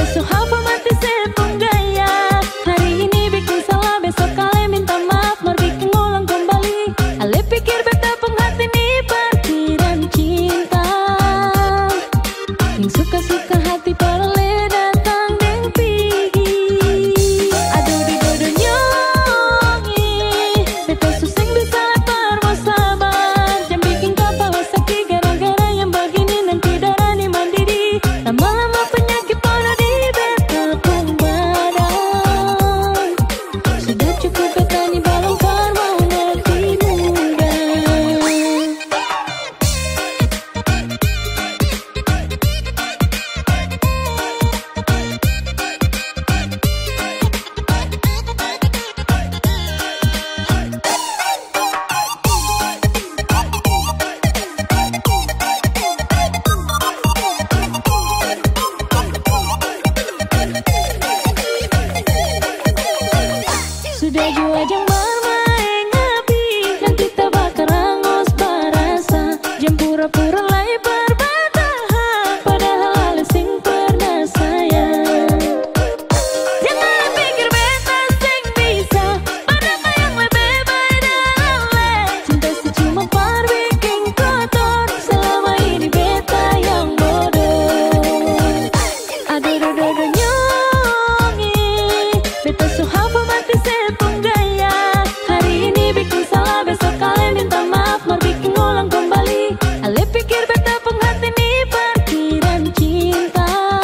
so hafal mati sepung gaya. Hari ini bikin salah, besok kalian minta maaf, mau bikin ulang kembali. Ale pikir beta penghati nih parkiran cinta. Yang suka-suka hati para le datang deng pigi. Aduh di dodonya beta suseng bisa lapar mau sabar. Jangan bikin kepala sakit gara-gara yang begini, nanti darah nih mandiri. Lama-lama penyakit pada di beta pun badan. Sudah cukup beta nih balongkar mau nanti muda. Sudah jua jang bermain ngapi, nanti tabakar angos barasa. Jam pura-pura lai berbatahan, padahal ale sing pernah sayang. Jangan pikir beta sing bisa, padahal yang lebih baik dan le. Cinta si cuma par bikin kotor, selama ini beta yang bodoh. Aduh dodo nyongi, beta so hafal mati sepung gaya. Hari ini bikin salah, besok kalian minta maaf, mau bikin ulang kembali. Ale pikir beta penghati nih parkiran cinta.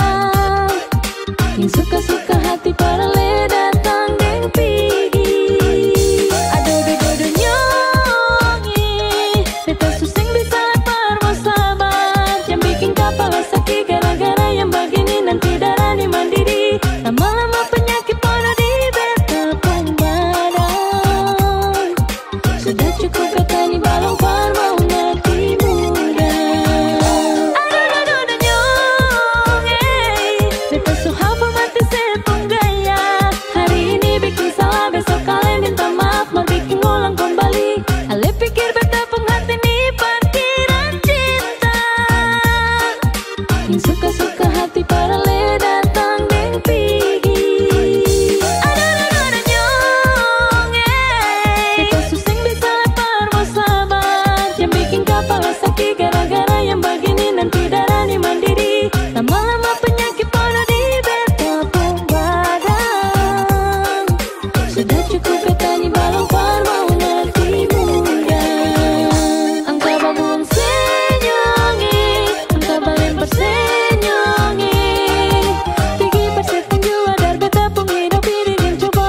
Yang suka-suka hati para le datang deng pigi. Aduh dodo nyongi, beta suseng bisa lapar mau sabar. Jangan bikin kepala sakit gara-gara yang begini, nanti darah nih mandiri. Lama-lama penyakit pada di beta pun badan. Sudah cukup beta nih balongkar mau nanti muda. Aduh dodo nyongi, beta so hafal mati sepung gaya. Hari ini bikin salah, besok kalian minta maaf, mau bikin ulang kembali. Ale pikir beta penghati nih parkiran cinta. Yang suka-suka hati para le datang deng pigi. Aduh dodo nyongi, beta suseng bisa lapar mau sabar. Jangan bikin kepala sakit gara-gara yang begini, nanti darah nih mandiri. Lama-lama penyakit pada di beta pun badan. Sudah cukup beta nih balongkar mau nanti muda. Angka babung senyongi, angka balen persenyongi. Tinggi persetan jua dar beta pun hidup ini dan coba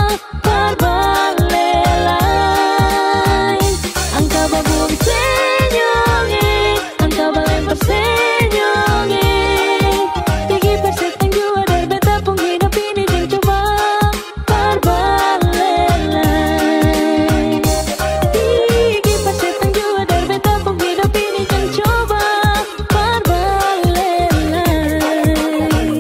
terbalelai. Angka babung senyongi, angka balen persenyongi. Tinggi persetan jua dar beta pun hidup ini dan coba terbalelai. Tinggi persetan jua dar beta pun hidup ini dan coba terbalelai.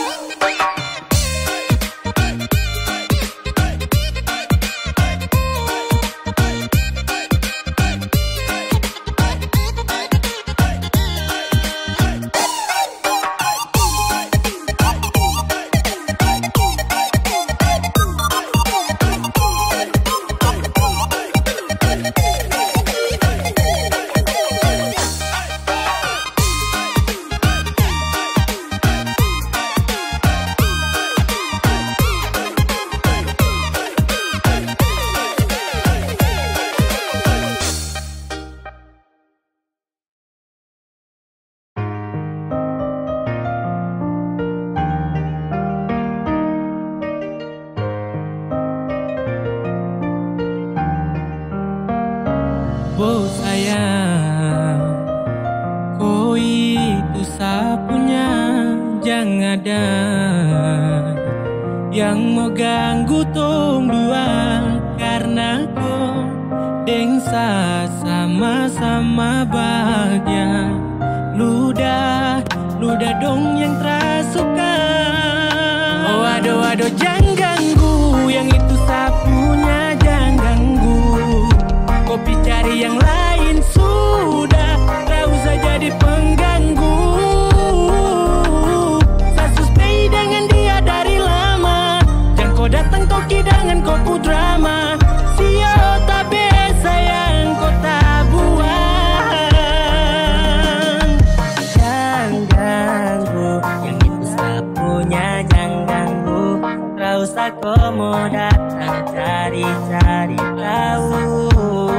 Oh sayang, kau itu sapunya, jangan ada yang mau ganggu tong dua. Karena kau dengsa sama-sama bahagia. Ludah dong yang terasuka. Oh aduh jangan ganggu, yang itu sapunya jangan ganggu. Kopi cari yang lain sudah, tak usah jadi pengganggu. Saya stay dengan usah kau mau datang cari-cari tahu.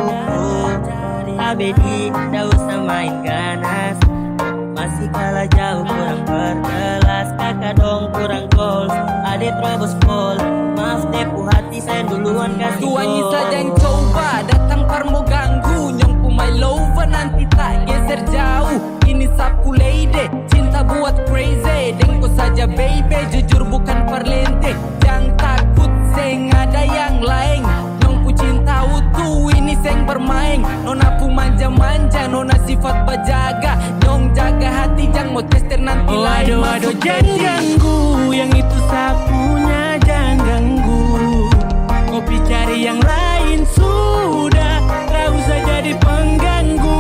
Abedi, tak usah main ganas, masih kalah jauh kurang berkelas. Kakak dong kurang goals, adik terobos pol. Maaf tepu hati saya duluan kasih gol. Tuangi saja yang coba datang parmo ganggu. Nyong my lover nanti tak geser jauh. Ini sapu lady, cinta buat crazy. Dengko saja baby, jujur bukan perlente. Jangan takut seng ada yang lain. Nyong ku cinta utuh, ini seng bermain. Nona pu manja-manja, nona sifat bajaga. Nyong jaga hati, jangan mau tester nanti lain. Waduh, jangan ganggu, yang itu sapunya jangan ganggu. Kopi cari yang lain sudah, tak usah jadi pengganggu.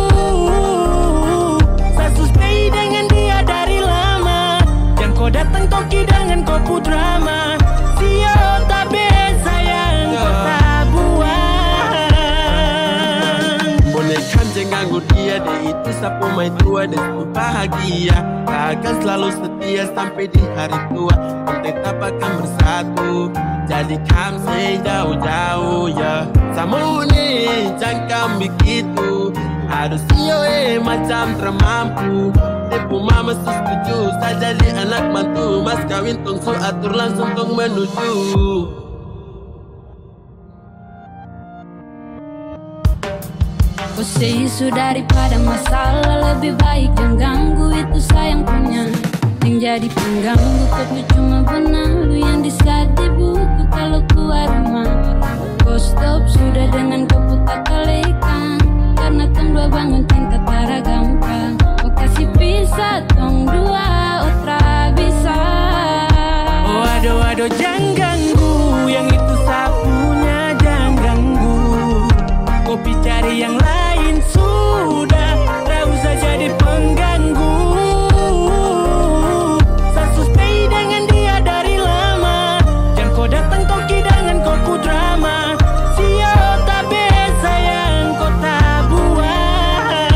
Saya stay dengan dia dari lama, jangan kau datang toki dengan kopu drama. Siap tapi sayang kau tak buang. Boleh kan jangan ganggu dia, dia itu sapu main tua, dia itu bahagia. Akan selalu setia sampai di hari tua, tetap akan bersatu. Jadi kami jauh-jauh ya. Sama nih jangan begitu, harus macam termampu. Tepu mama setuju, saya jadi anak mantu. Mas kawin tunggu atur langsung tong menuju. Kau say isu daripada masalah, lebih baik jangan ganggu, itu sayang punya. Yang jadi pengganggu kau cuma benar, lu yang di saat di buku kalau keluar rumah. Kau stop sudah dengan kau putar kalekan, karena tong dua bangun cinta tara gampang. Kau kasih pisah tong dua otra bisa. Waduh, jangan ganggu, yang itu sapunya jangan ganggu. Kopi cari yang lain sudah, tak usah jadi pengganggu. Saya stay dengan dia dari lama, jangan kau datang toki dengan koku drama. Siap tapi sayang kau tak buang.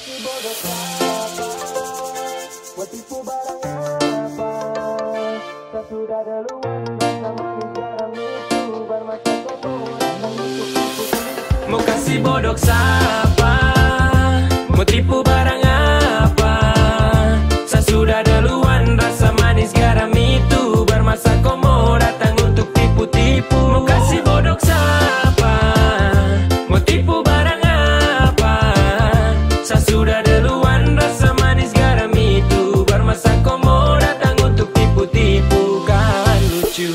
Mau kasih bodok siapa? Mau tipu barang apa? Saya sudah duluan, rasa manis garam itu bermasa kau mau datang untuk tipu-tipu. Mau kasih bodok siapa? Mau tipu barang apa? Saya sudah duluan, rasa manis garam itu bermasa kau mau datang untuk tipu-tipu. Kan lucu.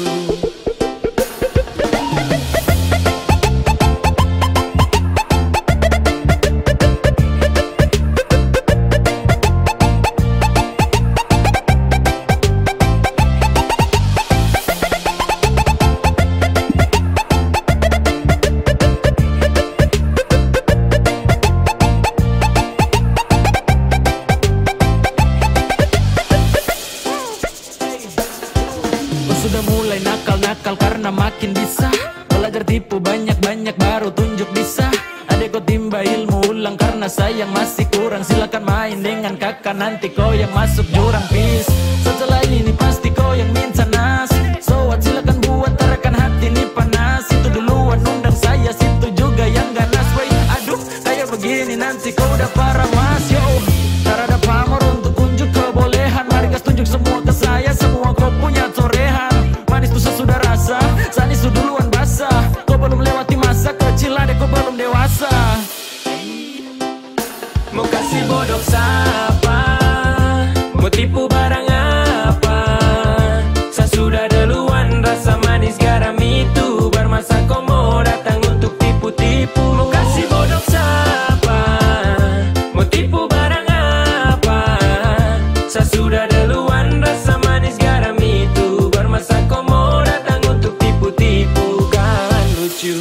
Sudah mulai nakal-nakal karena makin bisa belajar tipu banyak-banyak baru tunjuk bisa. Adek kau timba ilmu ulang karena sayang masih kurang. Silakan main dengan kakak nanti kau yang masuk jurang. Peace. Setelah ini pasti kau yang minta nas. So what, silakan buat tarakan hati ini panas. Itu duluan undang saya, situ juga yang ganas. Wait, aduh kayak begini nanti kau udah parah mas. Yo, tak ada pamor untuk unjuk kebolehan. Mari gas tunjuk semua ke saya, semua kau punya torehan. Manis tuh sudah rasa, sanis tuh duluan basah. Kau belum lewati masa kecil, adek kau belum dewasa. Mau kasih bodok siapa? Mau tipu barang apa? Saya sudah duluan, rasa manis garam itu bermasa kau mau datang untuk tipu-tipu. Mau kasih bodok siapa? Mau tipu barang apa? Saya sudah duluan, rasa manis garam itu bermasa kau mau datang untuk tipu-tipu. Kan lucu.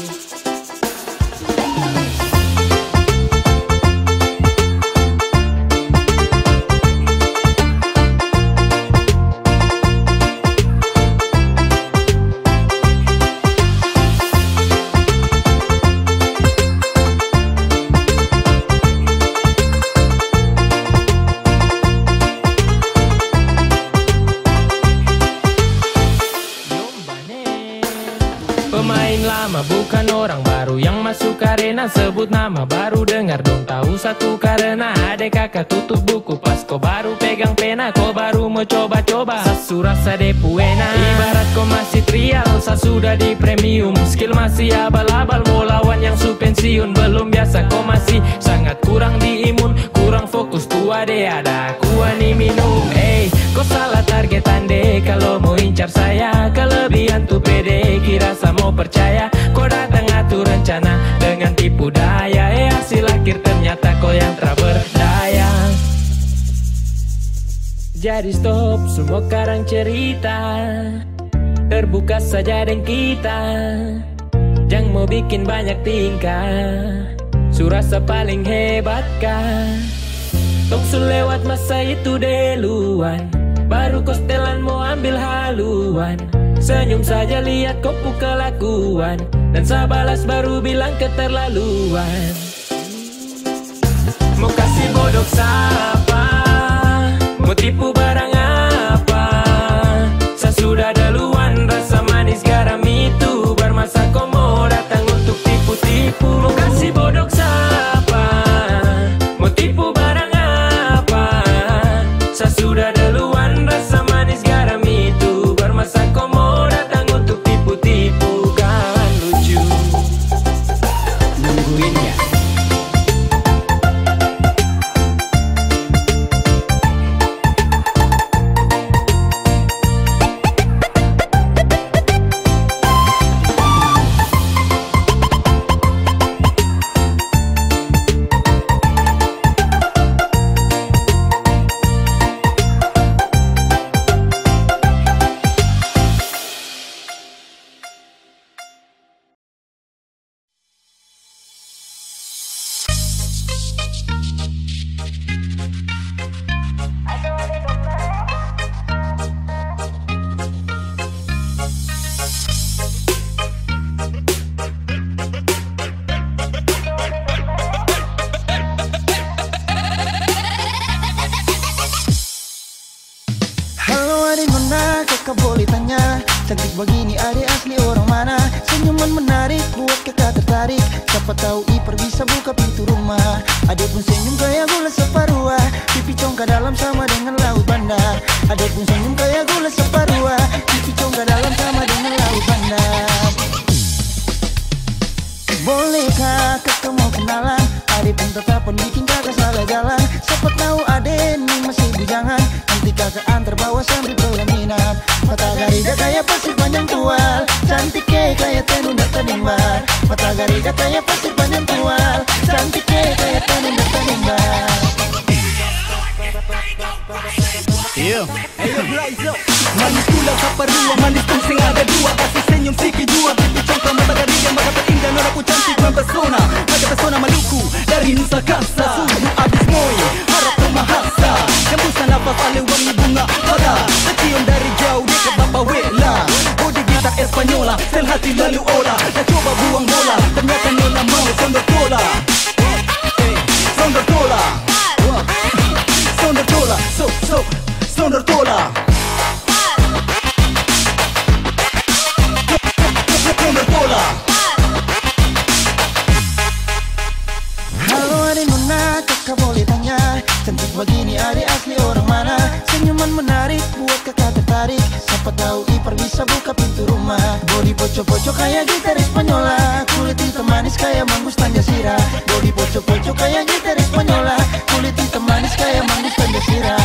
Pemain lama bukan orang baru yang masuk arena. Sebut nama baru dengar dong tahu satu karena adek kakak tutup buku pas kau baru pegang pena. Kau baru mau coba-coba sasu rasa depuena. Ibarat kau masih trial, saya sudah di premium. Skill masih abal-abal, mau lawan yang su pensiun. Belum biasa kau masih sangat kurang di imun. Kurang fokus tua deh ada kuah nih minum. Kau salah targetan deh kalau mau incar saya. Kelebihan tuh pede, kira saya mau percaya. Kau datang atur rencana dengan tipu daya. Hasil akhir ternyata kau yang tak berdaya. Jadi stop semua karang cerita, terbuka saja dengan kita. Jangan mau bikin banyak tingkah, surasa paling hebat kan. Tong su lewat masa itu duluan, baru kau setelan mau ambil haluan. Senyum saja lihat kau kelakuan, dan saya balas baru bilang keterlaluan. Mau kasih bodok siapa? Mau tipu barang apa? Saya sudah duluan, rasa manis garam itu bermasa kau mau datang untuk tipu-tipu. Mau kasih bodok siapa? Mau tipu barang apa? Saya sudah duluan, rasa manis garam itu bermasa kau mau datang untuk tipu-tipu. Kan lucu. Nungguin ya. kakak boleh tanya, cantik begini adek asli orang mana? Senyuman menarik buat kakak tertarik, siapa tahu Ipar bisa buka pintu rumah. Adek pun senyum kayak gula separuh, pipi congkak dalam sama dengan laut bandar. Adek pun senyum kayak gula separuh, pipi congkak dalam sama dengan laut bandar. Bolehkah kakak mau kenalan? Adek pun tetapan bikin kakak salah jalan. Siapa tahu adek ini masih bujangan, nanti kakak antar bawa sambil pelaminan. Mata garida kayak pasir panjang tual, cantik kayak tenun dan tenimbar. Mata garida kayak pasir panjang tual, cantik kayak tenun dan tenimbar. Manis pula saparua, manis pun sing ada dua. Kasih senyum siki jua, pipi congkak mata garida, mata terindah noraku cantik mempesona. Mata pesona Maluku dari Nusa Kasa, suhu abis moi, harap pemahasa. Hembusan nafas ale wangi bunga pada, tercium dari jauh dekat Bapa Wela. Bodi gitar Espanyola, sel hati lalu olah. Dah coba buang bola, ternyata nona mau sondor tola. Sondor tola, sondor tola, sondor tola. Halo adek nona, kakak boleh tanya, cantik begini adek asli orang mana? Senyuman menarik buat kakak tertarik, siapa tahu Ipar bisa buka pintu rumah. Bodi poco-poco kayak gitar Espanyola, kulit hitam manis kayak mangus Tanjasira. Bodi poco-poco kayak gitar Espanyola, kulit hitam manis kayak mangus Tanjasira.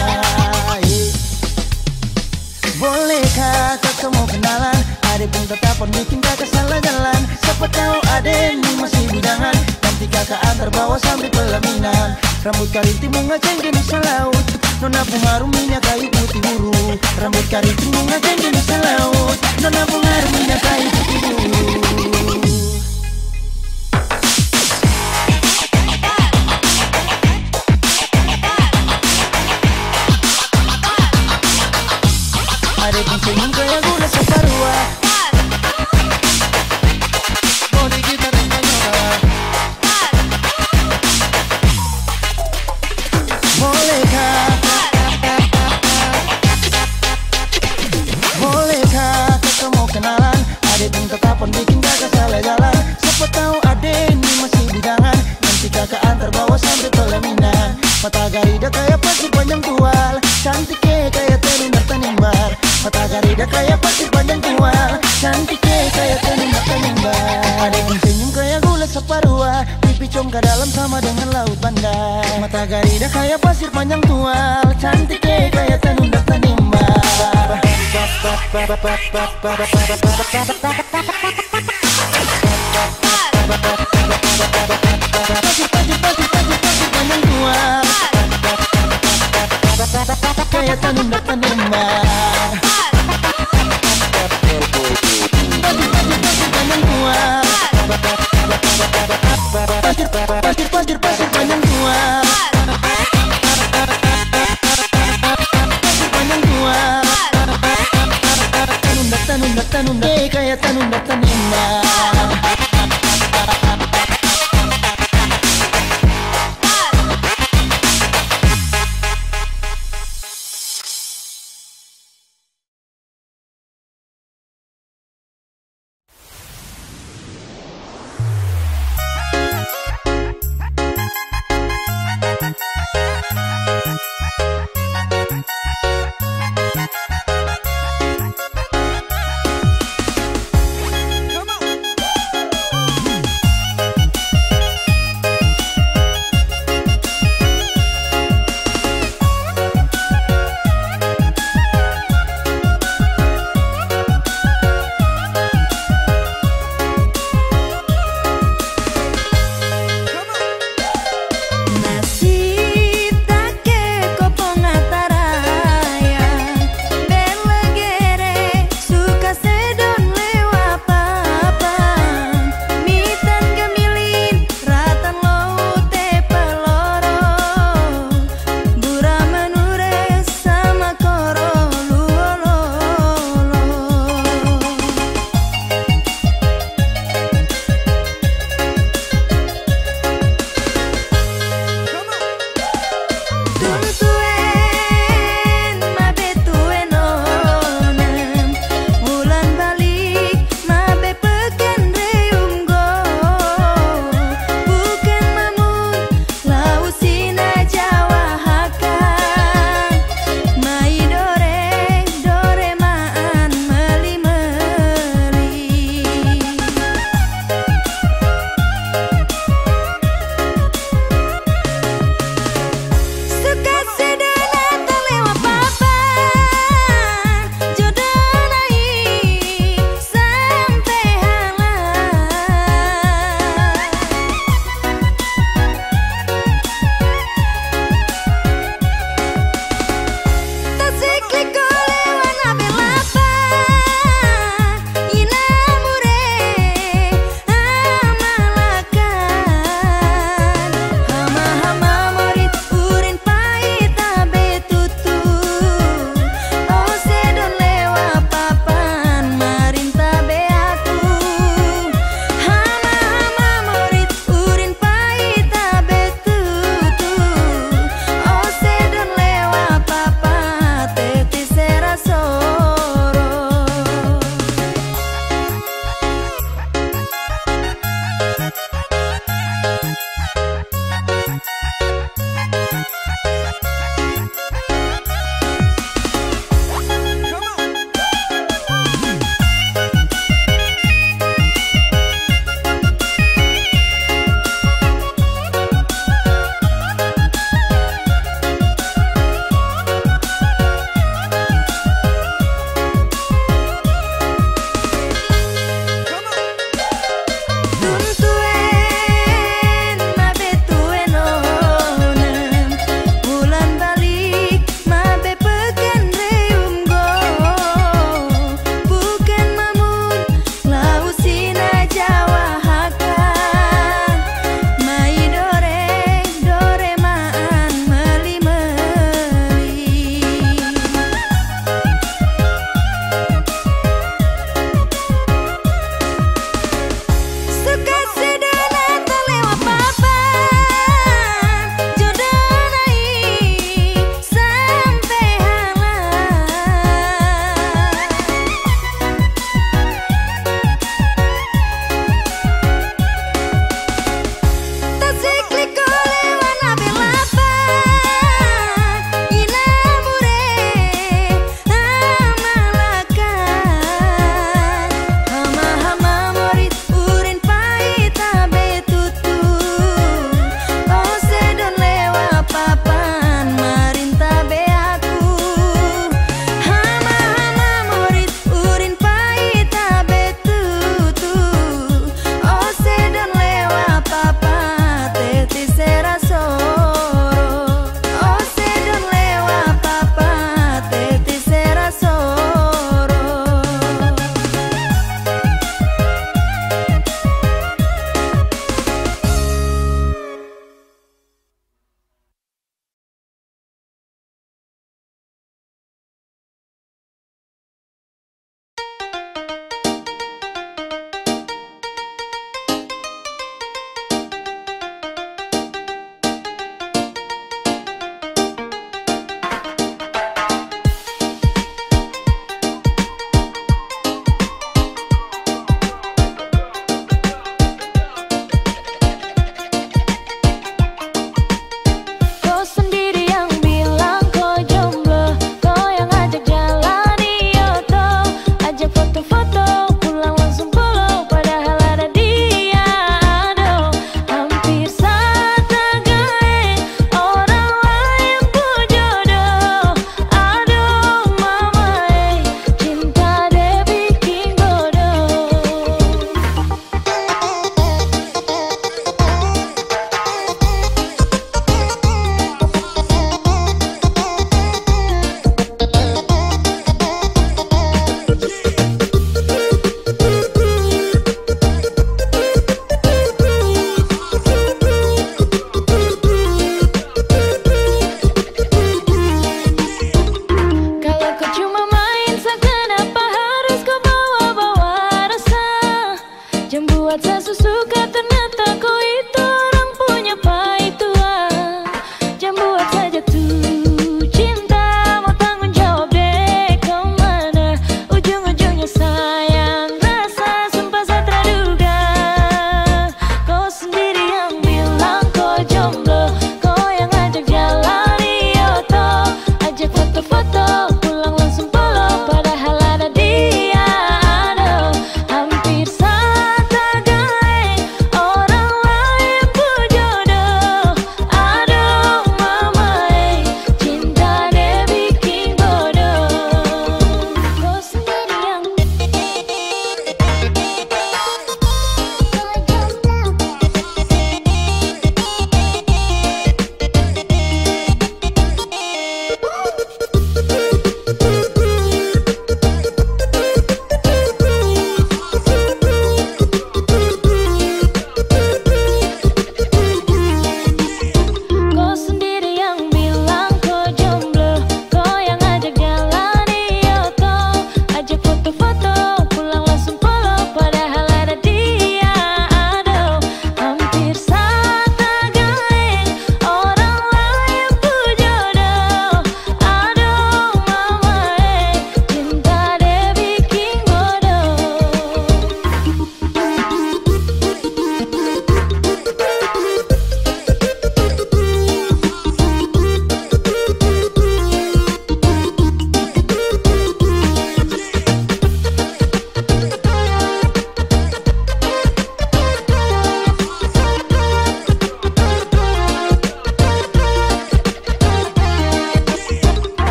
Bolehkah kakak mau kenalan? Adek pun tetapan bikin kakak salah jalan. Siapa tahu adek ini masih bujangan, nanti kakak antar bawa sambil pelaminan. Rambut keriting bunga cengkeh Nusa Laut, nona bunga harum minyak kayu putih buru. Rambut keriting bunga cengkeh Nusa Laut, nona bunga harum minyak kayu putih buru. Adek pun senyum kayak gula separuh, bodi gitar Espanyola. Bolehkah kakak mau kenalan? Adek pun tetapan bikin kakak salah jalan. Siapa tahu adek ini masih bujangan, nanti kakak antar bawa sambil pelaminan. Mata garida kayak pasir panjang tual, cantik kayak tenun dan tenimbar. Mata garida kayak pasir panjang tual, cantik kayak tenun dan tenimbar. Adek pun senyum kayak gula separuh, pipi congkak dalam sama dengan laut bandar. Mata garida kayak pasir panjang tual, cantik kayak tenun dan tenimbar. Pasir panjang tual, kayak tenun dan tenimbar. Pasir panjang tual, pasir panjang tual, pasir panjang tual, tenun kayak tenun dan tenimbar.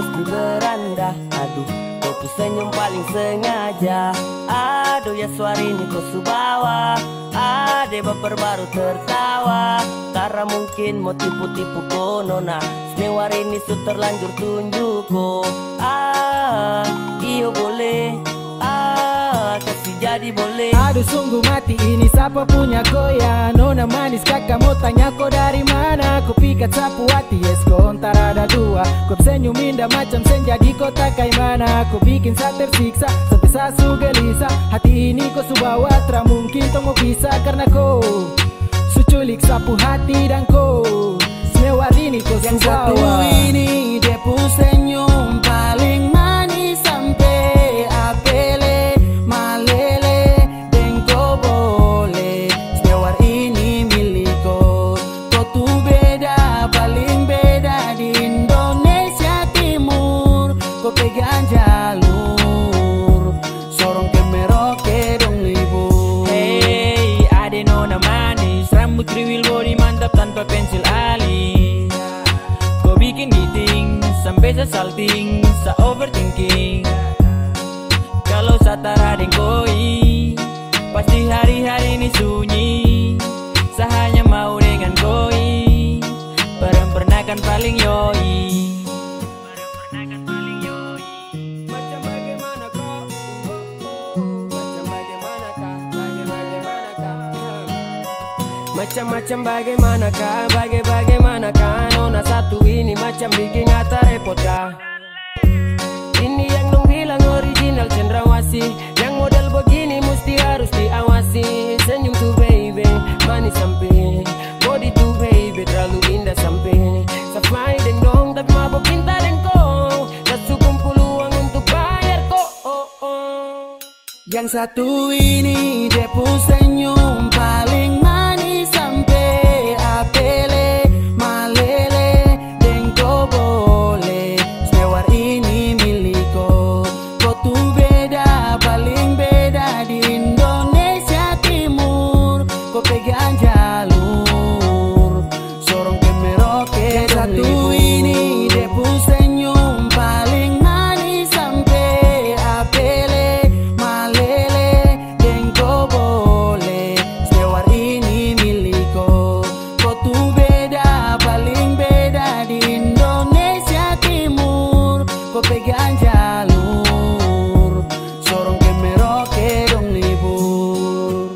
di beranda. Aduh, kau tuh senyum paling sengaja. Aduh ya suara ini kau subawa. Ade baper baru tertawa. Karena mungkin mau tipu-tipu ko nona. Senewar ini su terlanjur tunjuk ko. Iyo boleh. Kasih jadi boleh. Aduh sungguh mati ini siapa punya ko ya. Nona manis kakak mau tanya ko dari mana. Ko pikat sapu hati yes ko ontar ada dua. Ko senyum indah macam senja di kota kaimana. Ko bikin saya tersiksa sampai saya su gelisah. Hati ini ko su bawa tra mungkin tong mau bisa. Karena ko su culik sapu hati dan ko senewar ini ko su Satu bawa. ini dia pu senyum paling manis sampai apele malele dengko boleh. Senewar ini miliko. Kau tuh beda paling beda di Indonesia Timur. Kau pegang jalur sorong ke Merauke dong libur. Hey, ade nona manis, rambut kriwil body mantap tanpa pensil alis. Kau bikin meeting sampai saya salting, saya overthinking. Kalau saya taradeng koi, pasti hari-hari ini sunyi. Saya hanya mau dengan koi, perem-pernakan paling yoi. Macam bagaimana kau? Macam bagaimanakah? Macam-macam bagaimanakah? Bagaimanakah? Nona satu ini macam bikin ngata repot kah? Ini yang dong bilang original cendrawasih. Yang model begini mesti harus diawasi. Senyum tuh baby, manis sampai body tuh baby, terlalu indah sampai sampai deng dong tapi mabok cinta deng kau. Tak kumpul uang untuk bayar kok. Yang satu ini dia pu senyum paling manis sampai apele malele dengko boleh. Senewar ini miliko. Kau tuh beda paling beda di Indonesia Timur. Kau pegang jalur sorong ke Merauke. Yang satu ini dia pu senyum paling manis sampai apele malele dengko boleh. Senewar ini miliko. Kau tuh beda paling beda di Indonesia Timur. Kau pegang jalur sorong ke Merauke dong libur.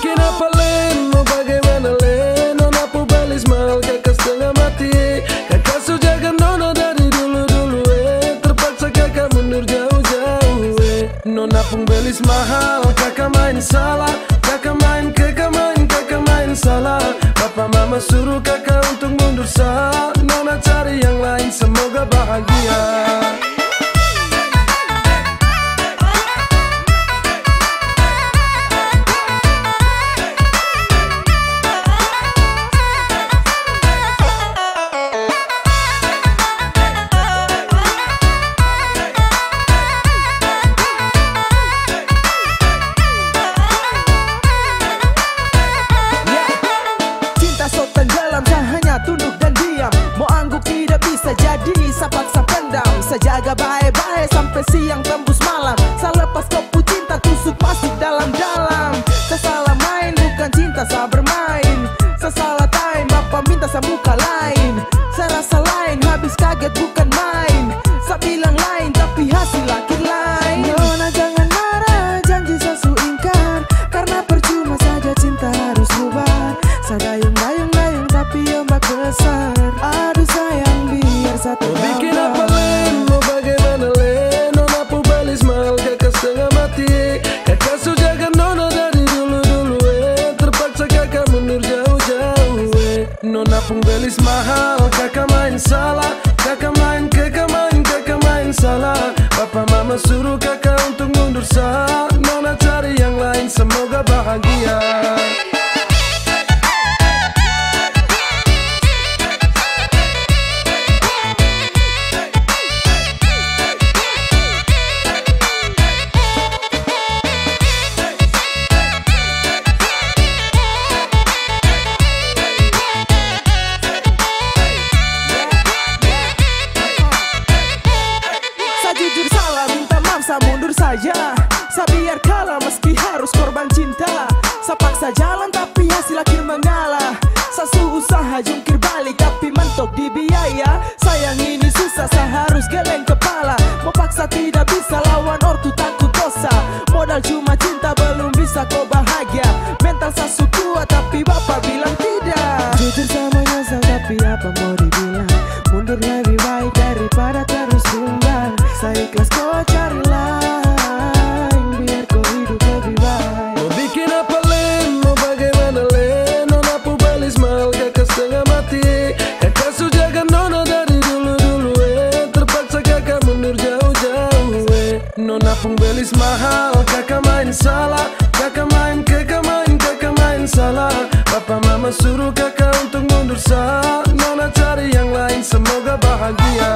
bikin apa Len? Mau bagaimana Len? Nona pubelis mahal kakak setengah mati. Kakak sujaga nona dari dulu-dulu terpaksa kakak mundur jauh-jauh Nona pubelis mahal, kakak main salah. Kakak main salah. Papa mama suruh kakak untuk mundur sah. Nona cari yang lain, semoga bahagia. Jadi sapaksa pendam, sejaga baik-baik sampai siang tembus malam. Selepas kopu cinta tusuk masuk dalam-dalam. Sesalah main bukan cinta saya bermain. Sesalah time bapak minta saya muka lain. Saya rasa lain habis kaget bukan main. Saya bilang lain tapi hasil akhir lain. Nona jangan marah, janji saya su ingkar. Karena percuma saja cinta harus bubar. Saya dayung-dayung tapi ombak besar. Aduh sayang biar satu bikin apa Len? Mau bagaimana Len? Nona pubelis mahal kakak setengah mati. Kakak sujaga nona dari dulu-dulu terpaksa kakak mundur jauh-jauh Nona pubelis mahal, kakak main salah. Kakak main salah. Papa mama suruh kakak untuk mundur sah. Nona cari yang lain, semoga bahagia. Saja, saya biar kalah meski harus korban cinta. Saya paksa jalan tapi hasil akhir mengalah. Saya usaha jungkir balik tapi mentok di biaya. Sayang ini susah, saya harus geleng kepala. Mau paksa tidak bisa, lawan ortu takut dosa. Modal cuma cinta belum bisa kau bahagia. Mental saya kuat tapi bapak bilang tidak. Jujur sama nyesal tapi apa mau dibilang. Mundur lebih baik daripada terus tunggal. Saya ikhlas kau cari lain. Nona pubelis mahal, kakak main salah. Kakak main salah. Papa mama suruh kakak untuk mundur sah. Nona cari yang lain, semoga bahagia.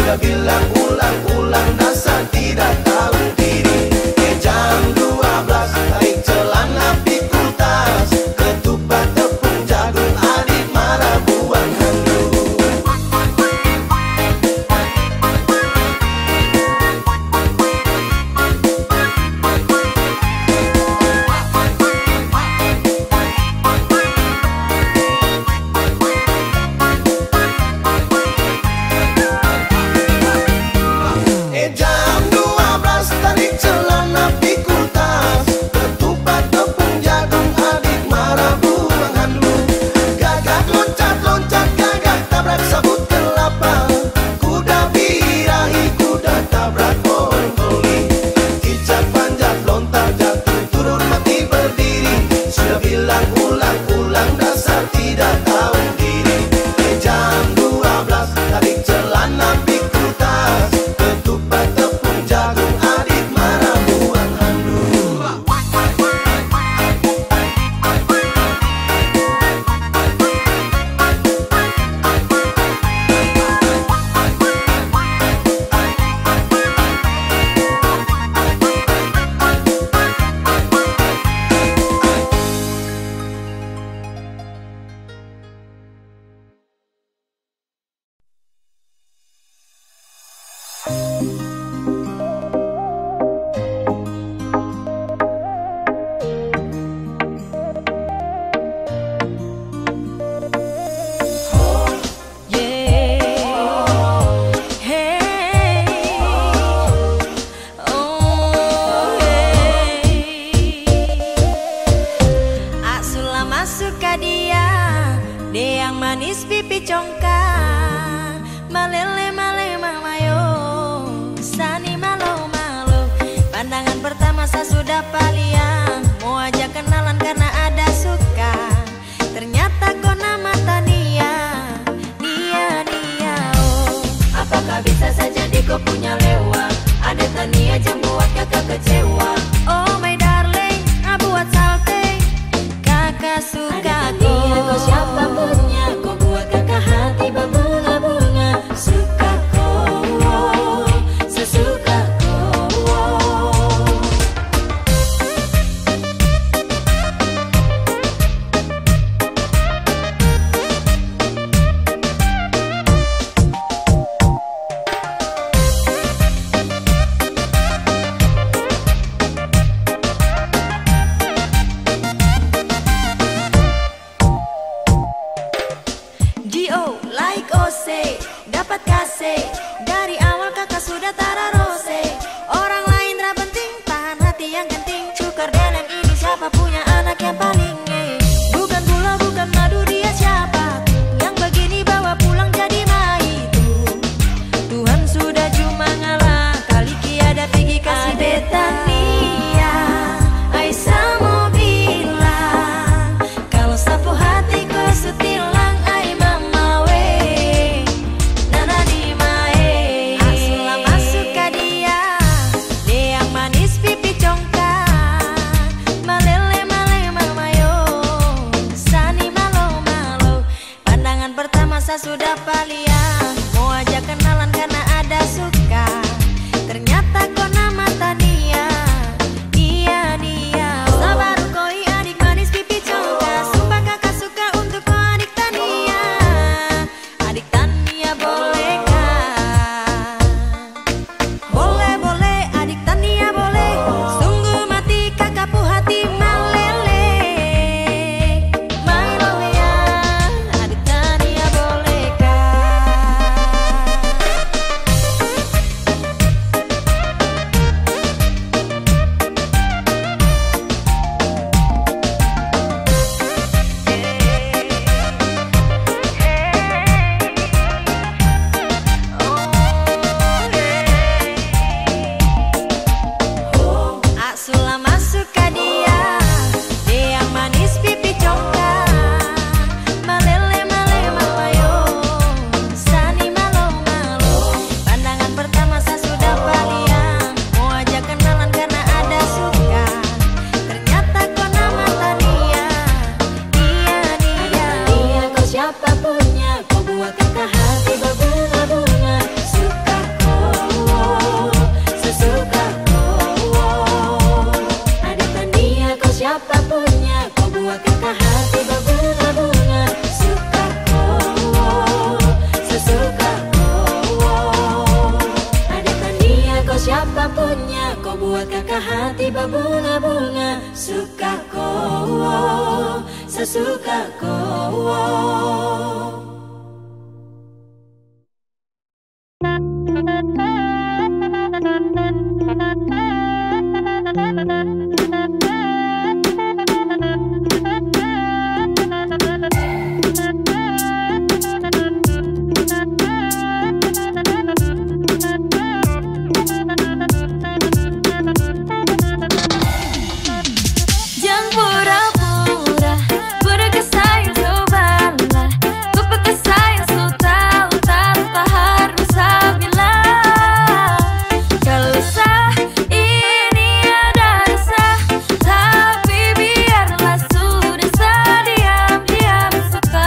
Sudah bilang ulang-ulang dasar tidak tahu diri. Jam 12 tarik celana pikul tas, ketupat tepung jagung adik marah buang handuk. Jam 12 tarik celana pikul tas, ketupat tepung jagung adik marah buang handuk. Gagak loncat-loncat gagak tabrak sabut kelapa, kuda birahi kuda tabrak oli. Kicap panjat lontar jatuh turun mati berdiri. Sudah bilang ulang-ulang dasar tidak tahu diri. Jam 12 tarik celana pikul tas, ketupat tepung jagung adik marah buang handuk. Asula masuk ke dia yang manis pipi congkak, malele male mamayo, sani malo malo. Pandangan pertama saya sudah paliang, mau ajak kenalan karena ada suka. Ternyata kau nama Tania, Nia oh. Apakah bisa saja di kau punya lewat? Ada Tania jam buat kakak kecewa. Oh my darling, buat salte, kakak suka kau. Kau siapa punya, kau buat kakak hati berbunga-bunga. Suka kau, sesuka kau. Gio, like Ose, dapat kasih. Dari awal kakak sudah tara rose. Orang lain tak penting, tahan hati yang genting. Cukar delem ini siapa punya anak yang paling bukan gula, bukan madu, dia siapa? Yang begini bawa pulang jadi maitu. Tuhan sudah cuma ngalah, kali kiada pergi kasih Betania. Aisyah mau bilang, kalau sapu hati kau sutilang. Ai mama we, nana di mae. Asula masuk ke dia yang manis pipi congkak, malele male mamayo, sani malo malo. Pandangan pertama saya sudah paliang, mau ajak kenalan karena ada suka. Ternyata kau nama Tania, Nia oh. Sabar koi adik manis pipi congkak, sumpah kakak suka untuk kau adik Tania. Adik Tania bolehkah? Boleh adik Tania boleh. Sungguh mati kakak pu hati malele. My love ya, adik Tania bolehkah? Buat kakak hati berbunga-bunga, suka kau, sesuka kau. Jangan pura-pura, pura kesayang cobalah. Kau pakai sayang so tahu tanpa harus saya bilang. Kalau sah ini ada rasa, tapi biarlah sudah sah, diam-diam suka.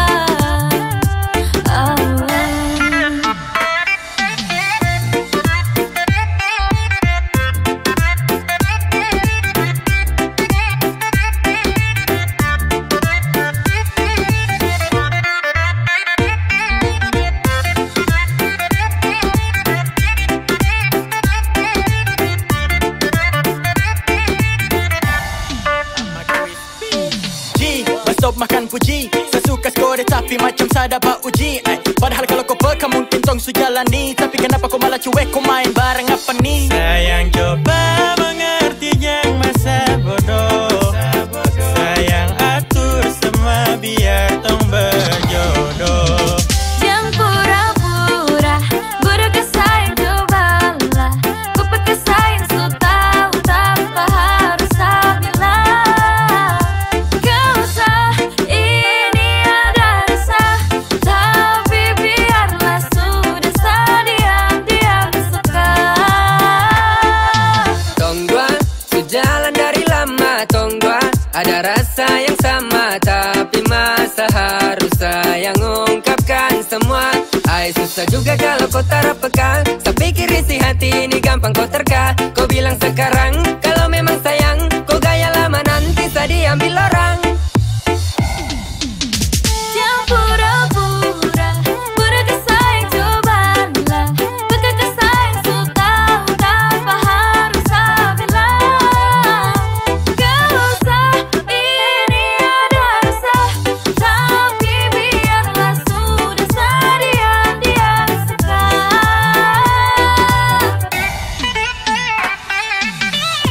G, stop makan puji. Saya suka skor tapi macam saya dapat uji. Padahal kalau kau peka mungkin tong su jalani. Tapi kenapa kau malah cuek, kau main bareng apa nih? Sayang coba mengerti yang masa bodoh. Sayang atur semua biar tong berjodoh. Jangan pura-pura, pura kesayang cobalah. Kau pakai sayang so tahu tanpa harus saya bilang. Kau sah ini ada rasa, tapi biarlah sudah sah, diam-diam suka. Tong dua sejalan dari lama, tong dua ada rasa yang sama, tapi masa harus saya ungkapkan semua. Ay susah juga kalau kau tak peka. Saya pikir isi hati ini gampang kau terka. Kau bilang sekarang kalau memang sayang, kau gaya lama nanti saya diambil orang. Jangan pura-pura, pura kesayang cobalah. Pakai kesayang so tahu tanpa harus saya bilang. Kalau sah ini ada rasa, tapi biarlah sudah sah, diam-diam suka.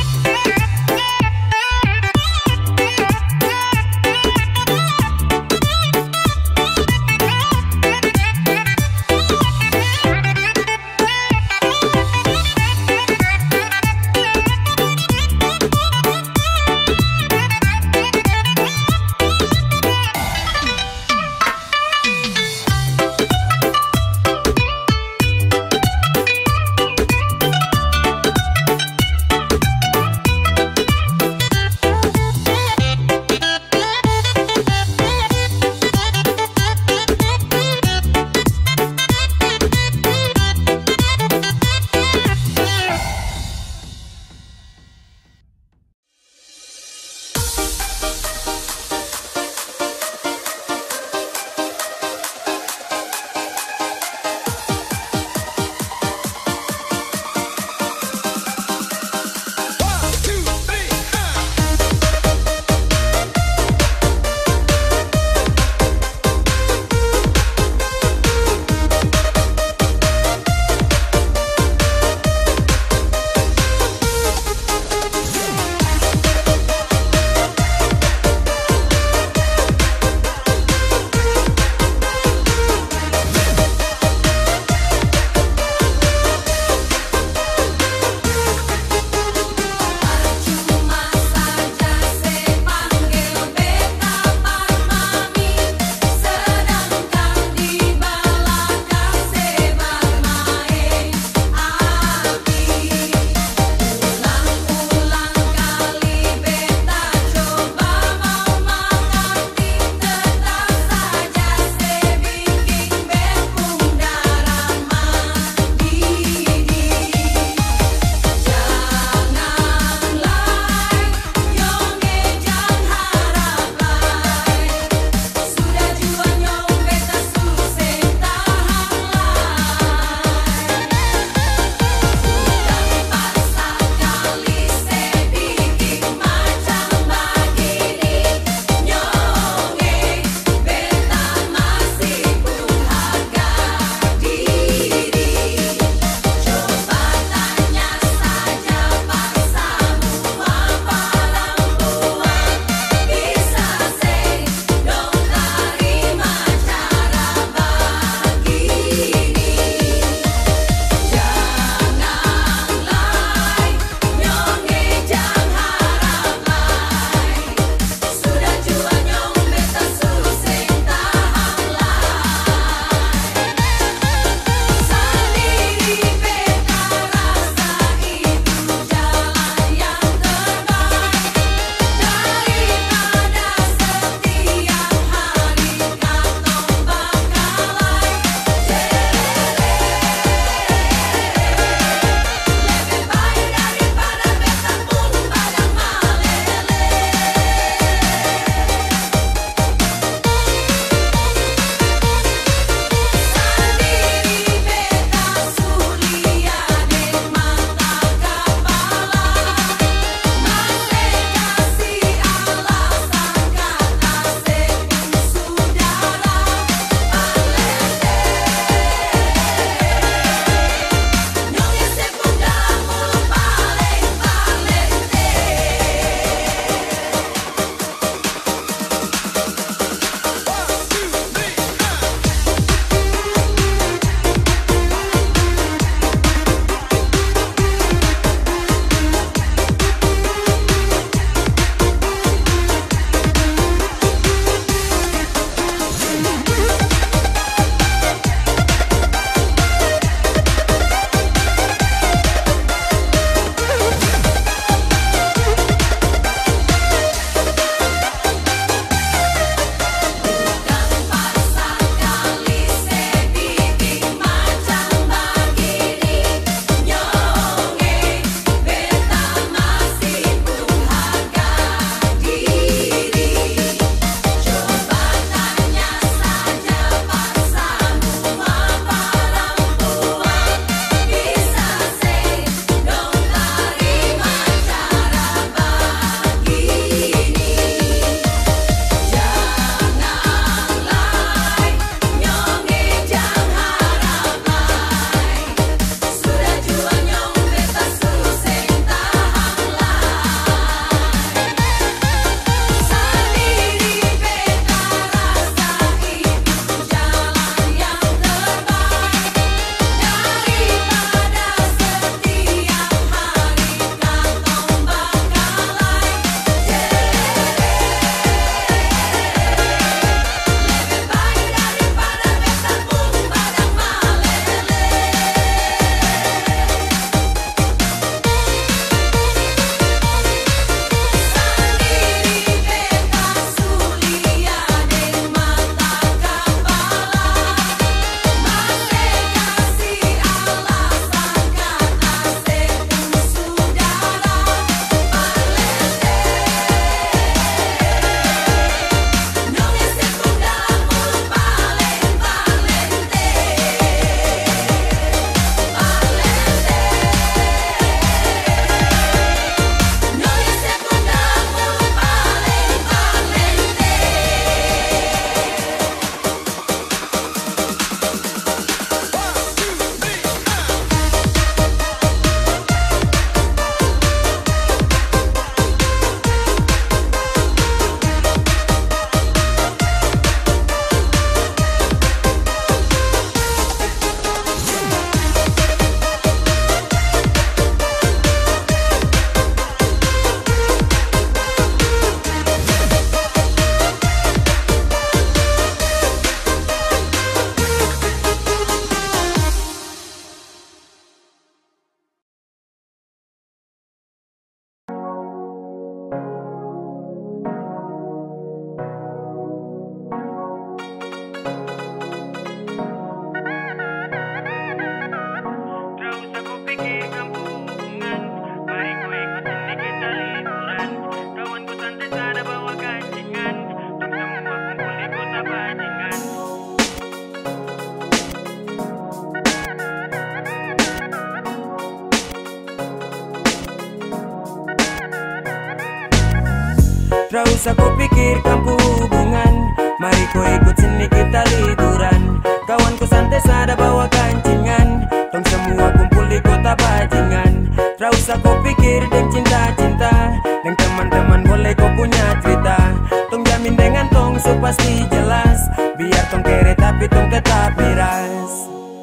Gak usah kau pikirkan hubungan, mari kau ikut sini kita liburan. Kawanku santai sada bawa kancingan, tong semua kumpul di kota bajingan. Gak usah kau pikir deng cinta-cinta, deng teman-teman boleh kau punya cerita. Tong jamin dengan tong so pasti jelas, biar tong kere tapi tong tetap miras.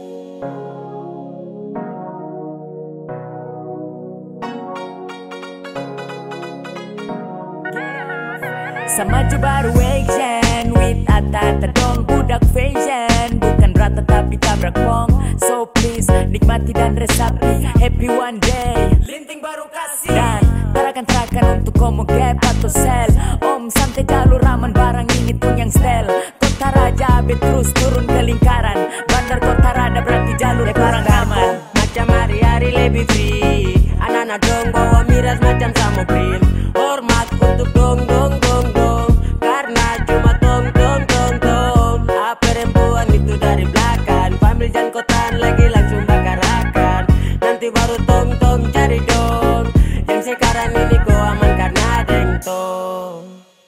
Sama maju baru action with ata-ata dong budak fashion, bukan rata tapi tabrak wong. So please nikmati dan resapi, happy one day. Linting baru kasih dan tarakan untuk kamu gap atau sel. Om santai jalur raman barang ini tuh yang stel. Kota Raja be terus turun ke lingkaran, bandar Kota Rada berarti jalur barang aman. Macam hari-hari lebih free, anak-anak dong bawa miras macam samobil. Hormat untuk dong dong dong dong, karena cuma tong tong tong tong. Perempuan itu dari belakang, pambil jan kotan lagi langsung bakarakan. Nanti baru tong tong cari dong, yang sekarang ini kau aman karena deng tong.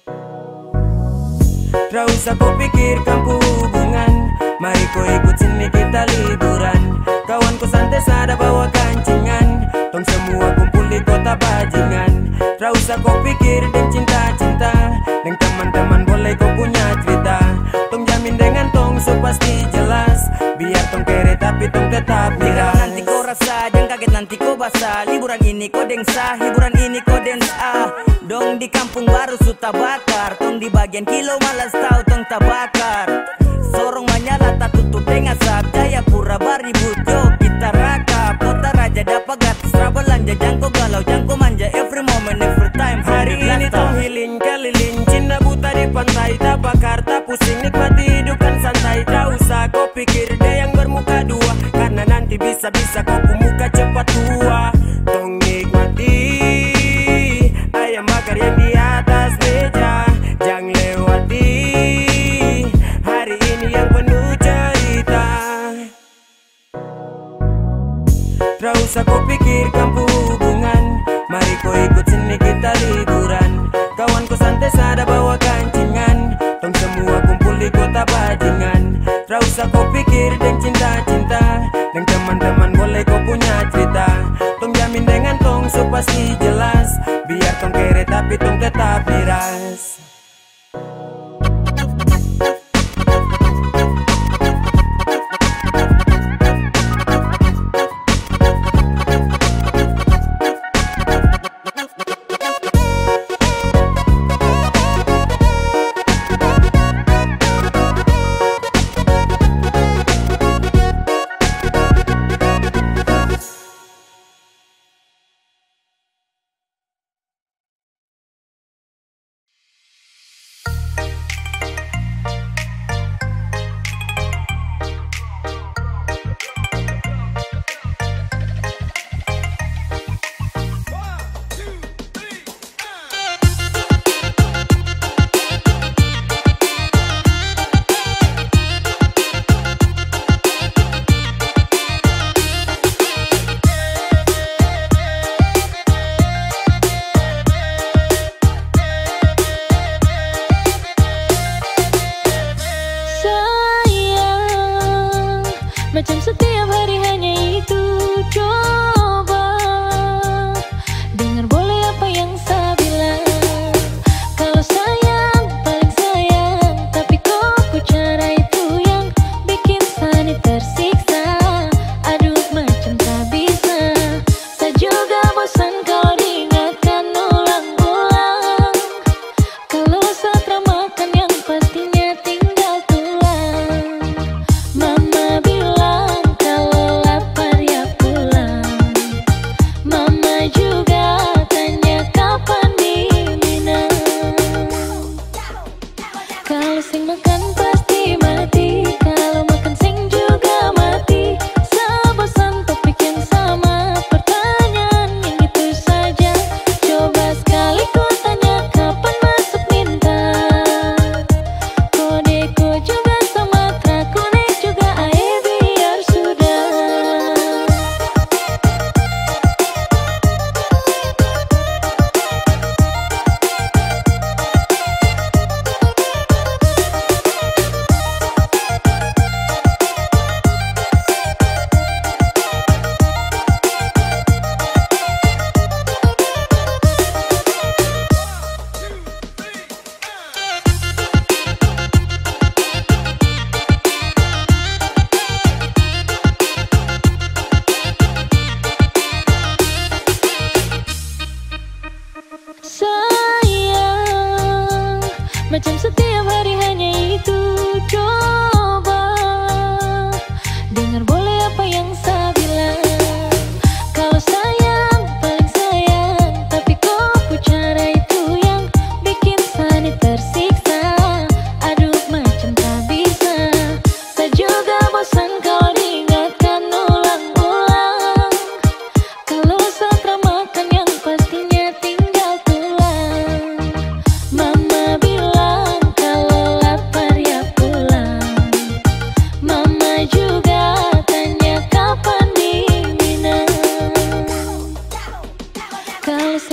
Gak usah kau pikirkan hubungan, mari kau ikut sini kita liburan. Kawanku santai sada bawa kancingan, tong semua kumpul di kota bajingan. Gak usah kau pikir deng cinta-cinta, deng teman-teman boleh kau punya cerita. Tong jamin dengan tong so pasti jelas, biar tong kere tapi tong tetap miras. Nanti kau rasa, jangan kaget nanti kau basah. Liburan ini kau dengsa, hiburan ini kau dance dong di kampung baru suta bakar, tong di bagian kilo malas tahu tong tabakar. Sorong menyala tak tutup dengan asap, Jayapura baribut yo kita rakap. Kota Raja dapat gratis travel belanja, jangko galau jangko manja every moment every time. Hari ini tong healing keliling, cinta buta di pantai, tak bakar tak pusing, nikmati hidup kan santai. Tak usah kau pikir deh yang bermuka dua, karena nanti bisa-bisa kau muka cepat tua. Tong nikmati ayam bakar yang di atas meja, jangan lewati hari ini yang penuh cerita. Gak usah kau pikirkan hubungan, mari kau ikut sini kita liburan. Kawanku santai sada bawa kancingan, tong semua kumpul di kota bajingan. Gak usah kau pikir deng cinta-cinta, deng teman-teman boleh kau punya cerita. Tong jamin dengan tong so pasti jelas, biar tong kere tapi tong tetap miras.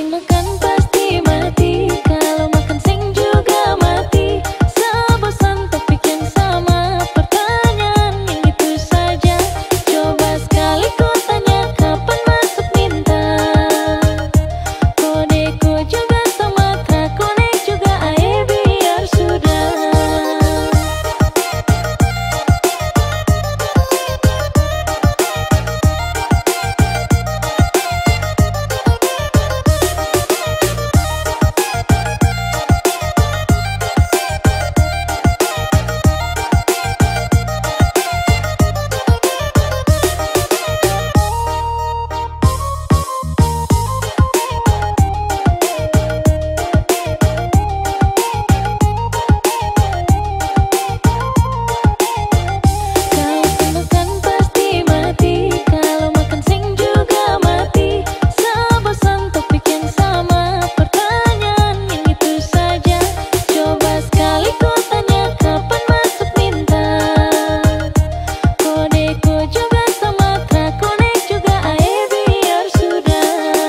makan pasti mati, kalau makan sing juga mati. Sebosan topik yang sama, pertanyaan yang itu saja. Coba sekali ku tanya kapan masuk minta. Kodeko juga Sumatera, konek juga ae biar sudah. Kalau makan pasti mati, kalau makan sing juga mati. Sebosan topik yang sama, pertanyaan yang itu saja. Coba sekali ku tanya kapan masuk minta. Kodeko juga Sumatera, konek juga ae biar sudah.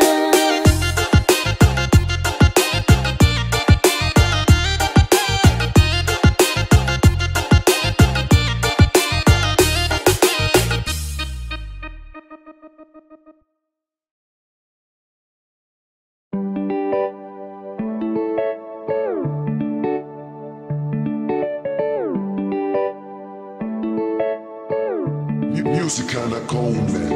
Music anak komen.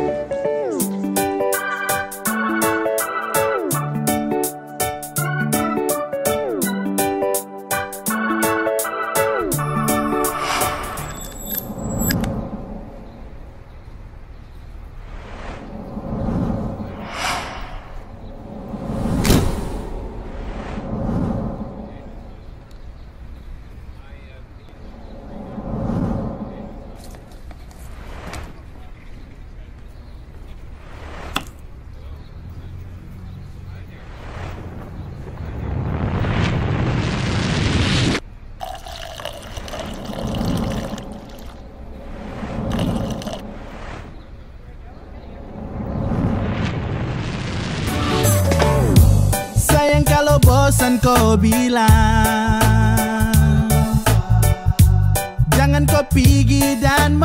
Sayang kalau bosan kau bilang, jangan kau pergi dan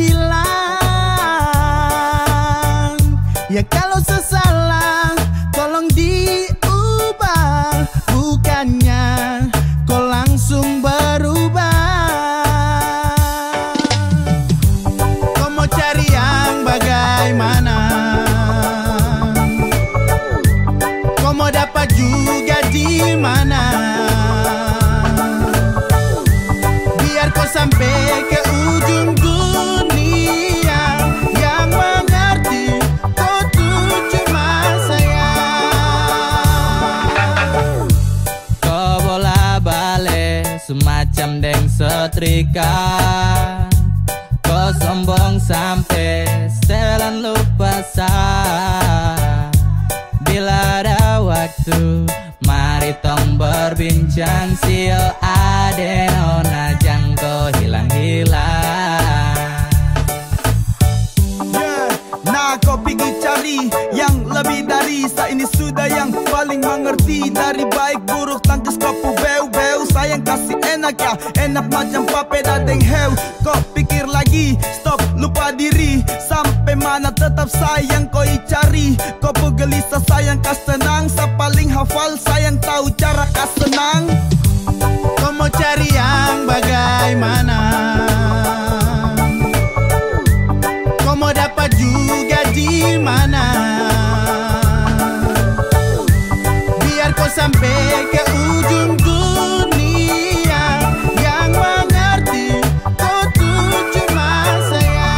menghilang. Ya kalau sesalah tolong diubah, bukannya kau langsung berubah. Kau mau cari yang bagaimana? Kau mau dapat juga di mana? Biar kau sampai ke ujung dunia, yang mengerti kau tuh cuma saya. Kau bola balik semacam deng setrika. Kau sombong sampai setelan lupa sah. Bila ada waktu, mari tong berbincang. Sio ade nona jang kau hilang-hilang. Nah kau pergi cari yang lebih dari saya ini, sudah yang paling mengerti. Dari baik buruk tangkis kau beu-beu. Sayang kasih enak ya, enak macam papeda deng heu. Kau pikir lagi, stop lupa diri. Sampai mana tetap sayang kau cari. Kau gelisah sayang kas tenang. Sa paling hafal sayang tahu cara kas tenang. Kau mau cari yang bagaimana? Kau mau dapat juga di mana? Biar kau sampai ke ujung dunia, yang mengerti kau tuh cuma saya.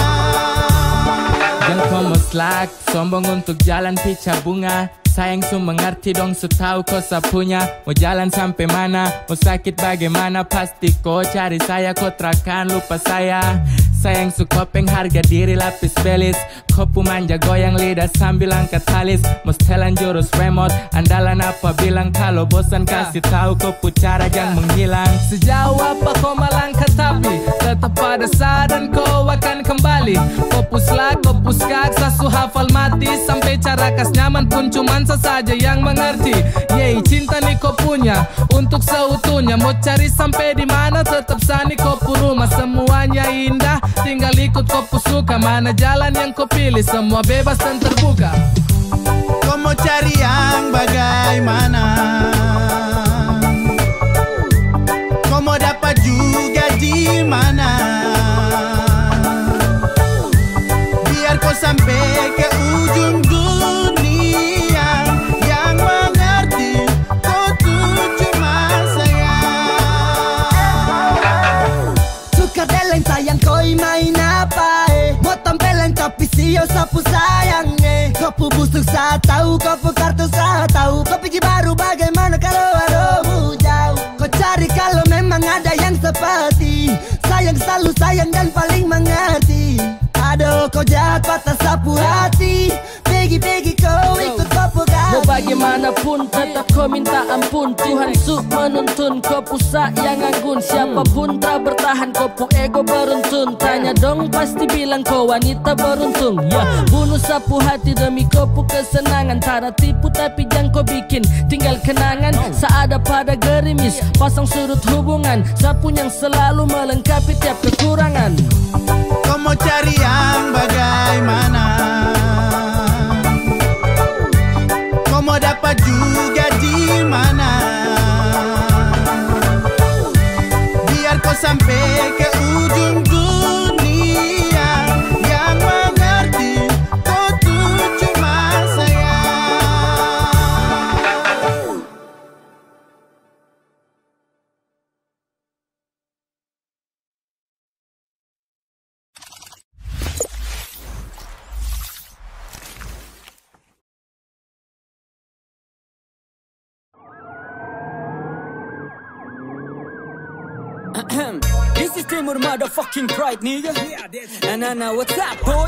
Jangan kau muslak, sombong untuk jalan pica bunga. Sayang su mengerti dong, su tahu kau sapunya. Mau jalan sampai mana, mau sakit bagaimana, pasti kau cari saya. Kau terakan lupa saya. Sayang su kopeng harga diri lapis belis. Kopu manja goyang lidah sambil angkat talis. Mau setelan jurus remote, andalan apa bilang. Kalau bosan kasih tahu kopu cara jangan menghilang. Sejauh apa kau melangkah tapi tetap pada saat dan kau akan kembali. Kopus lak, kopus kak, sasu hafal mati sampai cara secara kas nyaman pun cuman sesaja yang mengerti. Yeay, cinta nih kau punya untuk seutuhnya. Mau cari sampai di mana tetap sani kau rumah. Semuanya indah, tinggal ikut kau suka. Mana jalan yang kau pilih, semua bebas dan terbuka. Kau mau cari yang bagaimana? Kau mau dapat juga di mana? Biar kau sampai ke ujung dunia, yang mengerti kau tuh cuma sayang. Suka deleng sayang koi main apa Mau tampeleng tapi sio sapu sayang Kopu busuk saat tahu, kopu kartu saat tahu. Kau pikir baru bagaimana kalau aromu jauh. Kau cari kalau memang ada yang seperti sayang, selalu sayang dan paling mengerti. Aduh kau jahat patah sapu hati. Pegi kau ikut kopu ganti. Mau bagaimanapun tetap kau minta ampun. Tuhan suk menuntun kau pusak yang anggun. Siapapun tak bertahan kau pu ego beruntun. Tanya dong pasti bilang kau wanita beruntung. Ya bunuh sapu hati demi kau pu kesenangan. Tara tipu tapi jangan kau bikin tinggal kenangan. Seada pada gerimis pasang surut hubungan. Sapu yang selalu melengkapi tiap kekurangan. Kau mau cari yang bagaimana? Kau mau dapat juga di mana? Biar kau sampai ke ujung dunia, yang mengerti kau tuh cuma sayang. This is Timur motherfucking pride, nigga. Nana, what's up, boy?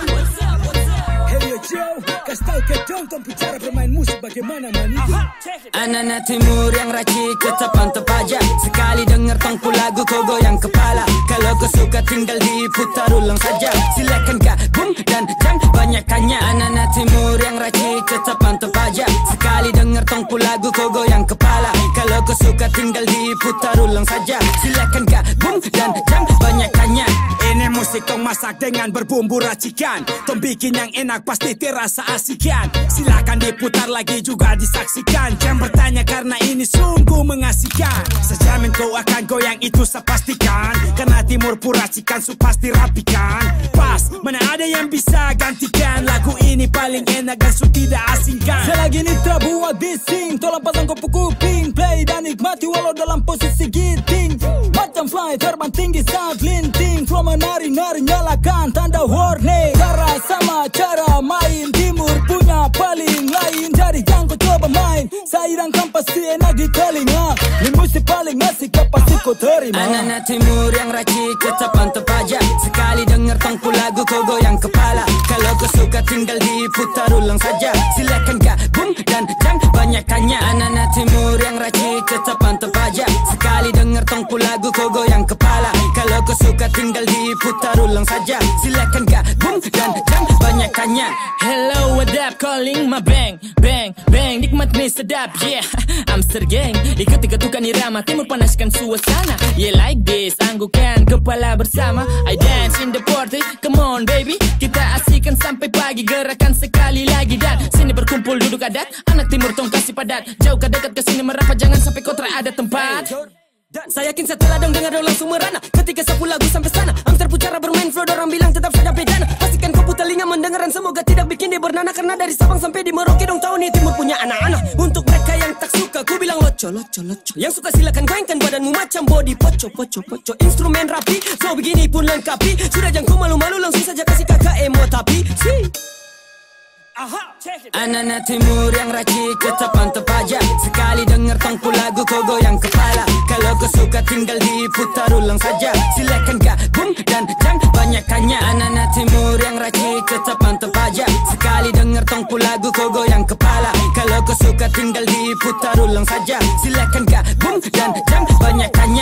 Hey yo Joe, kasih tau ke dong tempat cara bermain musik bagaimana maniga. Anak-anak Timur yang racik tetap mantap aja. Sekali denger tongku lagu kau goyang kepala. Kalau kau suka tinggal diputar ulang saja. Silakan gabung dan jangan banyak tanya. Anak-anak Timur yang racik tetap mantap aja. Sekali denger tongku lagu kau goyang kepala. Kalau kau suka tinggal diputar ulang saja. Silakan gabung dan jangan banyak tanya. Ini musik tong masak dengan berbumbu racikan. Tong bikin yang enak pasti terasa asikan. Silakan diputar lagi juga disaksikan. Jangan bertanya karena ini sungguh mengasihkan. Sejamin kau akan goyang itu saya pastikan. Karena Timur puracikan su pasti rapikan. Pas, mana ada yang bisa gantikan. Lagu ini paling enak dan su tidak asingkan. Selagi nitra buat bising, tolong pasang kopu kuping. Play dan nikmati walau dalam posisi giting. Macam fly terbang tinggi saat linting. Flow menari-nari nyalakan tanda warning. Cara sama cara main Timur punya paling lain. Jadi jangan kau coba main. Sairang kan pasti enak di telinga. Ini musik paling asik pasti kau terima. Anak-anak Timur yang racik tetap mantap aja. Sekali denger tongku lagu kau goyang kepala. Kalau kau suka tinggal diputar ulang saja. Silakan gabung dan jangan banyak tanya. Anak-anak Timur yang racik tetap mantap aja. Sekali denger tongku lagu kau goyang kepala. Kalau kau suka tinggal diputar ulang saja. Silakan gabung dan jangan banyak tanya. Hello, what up, calling my bang, bang, bang. Nikmat nih sedap, yeah. Amster gang, ikut-ikut tukang irama. Timur panaskan suasana, yeah like this. Anggukan kepala bersama, I dance in the party. Come on baby, kita asikan sampai pagi. Gerakan sekali lagi dan sini berkumpul duduk adat. Anak Timur tong kasih padat. Jauh ke dekat ke sini merapat, jangan sampai kau tak ada tempat. Saya yakin setelah dong dengar langsung merana. Ketika sapu lagu sampai sana, Amster cara bermain flow, dorang bilang tetap saja bedana. Pastikan kau putar telinga mendengaran, semoga tidak bikin dia bernana. Karena dari Sabang sampai di Merauke dong tahu nih Timur punya anak-anak. Untuk mereka yang tak suka, ku bilang loco. Yang suka silakan goyangkan badanmu macam body poco. Instrumen rapi, flow begini pun lengkapi. Sudah jangan kau malu-malu, langsung saja kasih kakak emo tapi Anak-anak Timur yang racik tetap mantap aja. Sekali denger tongku lagu kau goyang kepala. Kalau kau suka tinggal diputar ulang saja. Silakan gabung dan jangan banyak tanya. Anak-anak Timur yang racik tetap mantap aja. Sekali denger tongku lagu kau goyang kepala. Kalau kau suka tinggal diputar ulang saja. Silakan gabung dan jangan banyak tanya.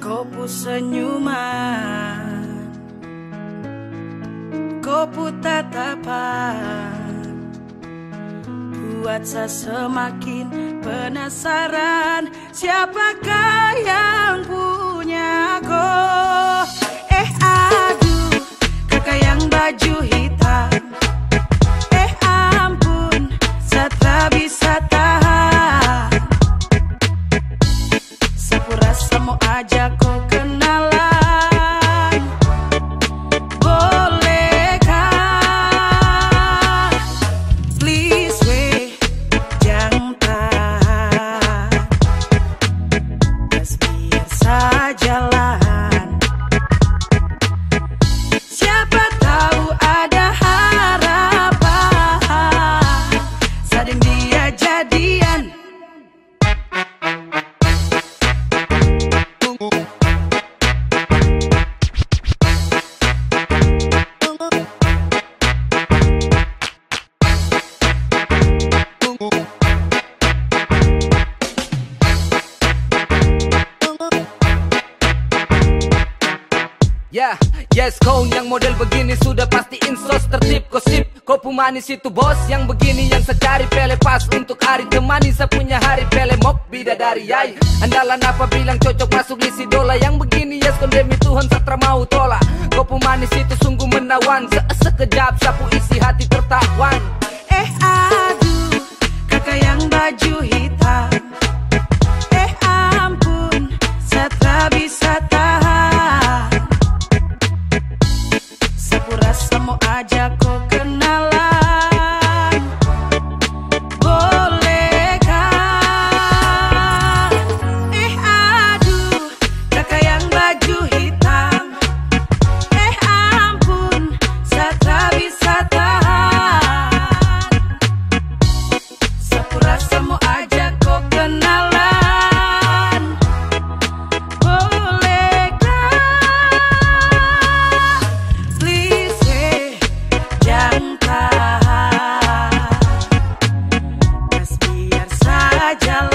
Kopu senyuman, kopu tatapan, buat saya semakin penasaran, siapakah yang punya kau? Aduh, kakak yang baju hitam, ampun, saya tak bisa tahan. Sapu rasa mau ajak kau kenalan, bolehkah? Please weh, jangan tahan, biar saya jalan. Siapa tahu ada harapan, sading dia jadian. Ya, yes, kau yang model begini sudah pasti insos tertib gosip. Kopu manis itu bos yang begini yang secari pele pas untuk hari temani saya punya hari pele mok bidadari yai. Andalan apa bilang cocok masuk list idola yang begini yes kondemi Tuhan satra mau tolak. Kopu manis itu sungguh menawan, sekejap sapu isi hati tertawan. Aduh, kakak yang baju hitam, ampun, saya tak bisa tahan. Sapu rasa mau ajak kau kenalan, bolehkah? Aduh, kakak yang baju hitam, ampun, saya tak bisa tahan. Sapu rasa mau ajak kau kenalan, bolehkah? Please weh, jangan tahan, biar saya jalan.